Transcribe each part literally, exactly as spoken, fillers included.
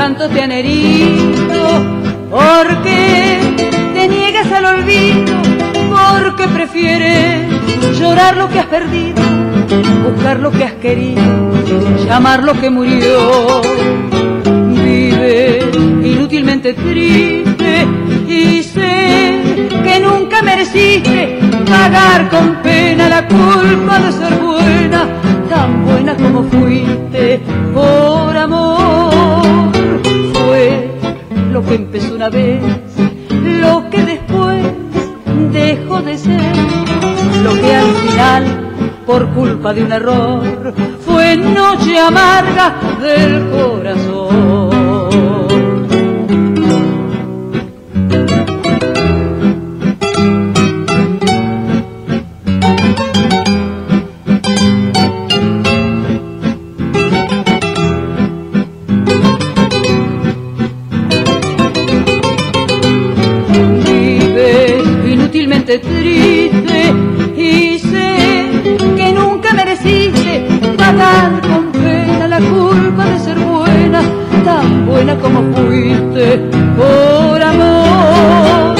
tanto te han herido, porque te niegas al olvido, porque prefieres llorar lo que has perdido, buscar lo que has querido, llamar lo que murió. Vives inútilmente triste y sé que nunca mereciste pagar con pena la culpa de ser buena, tan buena como fuiste por amor. Fue lo que empezó una vez, lo que después dejó de ser, lo que al final, por culpa de un error, fue noche amarga del corazón. Triste y sé que nunca mereciste pagar con pena la culpa de ser buena, tan buena como fuiste por amor.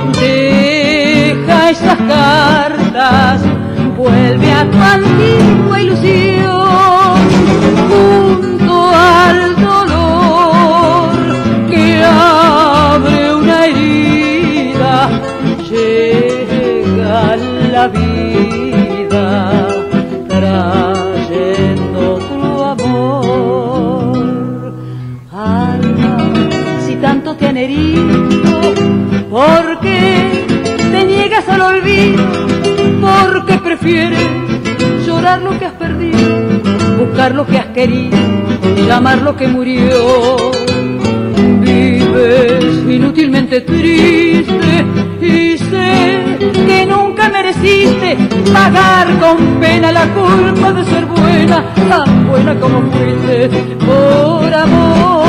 Deja esas cartas, vuelve a tu antigua ilusión, junto al dolor que abre una herida. Llega la vida trayendo tu amor. Alma, si tanto te han herido, porque te niegas al olvido, porque prefieres llorar lo que has perdido, buscar lo que has querido, llamar lo que murió. Vives inútilmente triste y sé que nunca mereciste pagar con pena la culpa de ser buena, tan buena como fuiste por amor.